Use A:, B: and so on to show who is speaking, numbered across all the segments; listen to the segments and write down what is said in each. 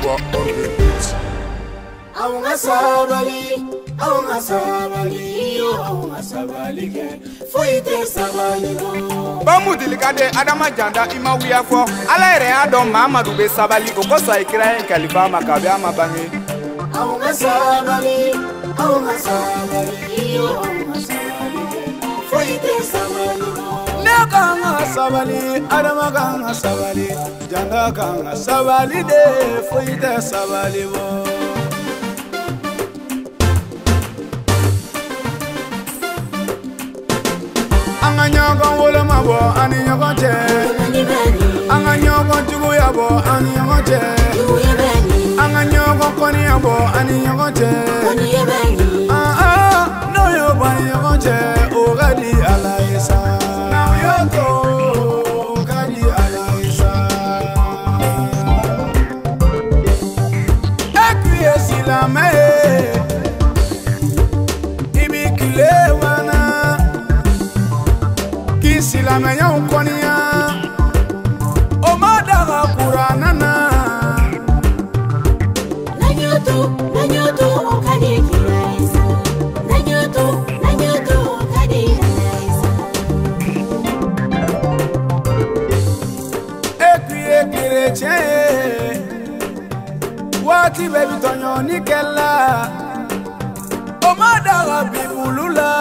A: fois hors de route.
B: Aunga sabali, yo aunga sabali ke, foite sabali no.
A: Bamu dilikade Adama Janda ima wiya fo. Ala yɛrɛ y'a dɔn Mamadu bɛ sabali o kosɔn a kira ye kalifa ma kabi a ma bange.
B: Aunga sabali, yo aunga sabali ke, foite sabali no.
A: Ne kanga sabali, Adama kanga sabali, Janda kanga sabali de foite sabali bo. Anga nyogon wolo mabo ani nyogon che. Anga nyogon tugu yabo ani nyogon che. Anga nyogon koni yabo ani nyogon che. No yo bani nyogon che. O gadi ala isa. Na yo to gadi ala isa. Ekwiye silame. Ibi kile wana. Si la meilleure konia o madara kuranana
B: nanyoto okadi kiraisa nanyoto okadi kiraisa
A: ekwie kereche wati bebi tonyo nikela o madara bibulula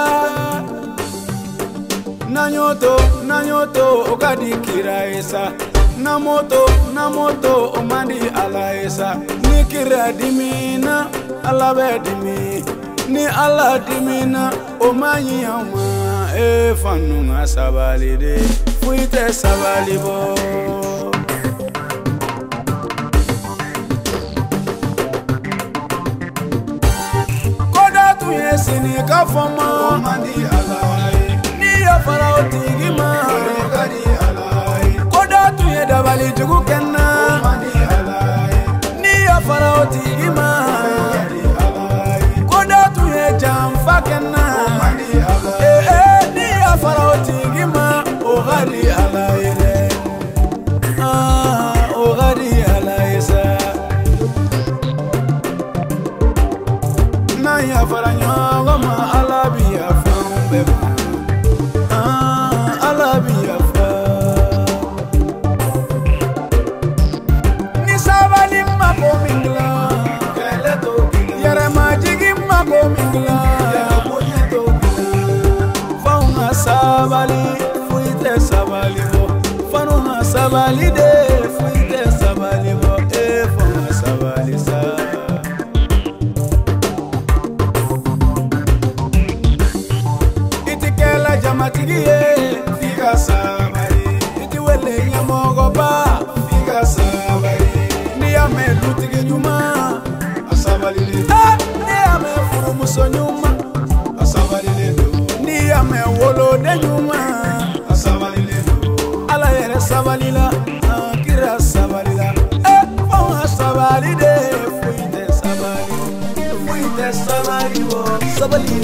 A: nanyoto okadi kiraisa namoto omandi alaisa ni kira dimina alabe dimi ni ala dimina omanyi ama fanunga sabali de fuite sabali bo koda tu yesini ka foma omandi alaisa Farao tigima gadi alai koda tuye dabali tugu kenna mani alai ni ya farao tigima gadi alai koda tuye jamfa kenna mani alai ni ya farao tigima o gadi alai o gadi alai sa na ya faranyo goma alabi ya fambe ni sabali mako mingla yara majigi mako mingla fauna sabali fuite sabali bo fauna sabali de fuite sabali bo fauna sabali sa itikela jamatigi sabari iti wele nyamogo ba figa sabari ni ame lutige nyuma asabali le ni ame furu muso nyuma asabali le ni ame wolo de nyuma asabali le ala yere sabali la kira sabali la fon sabali de fuite sabali wo sabali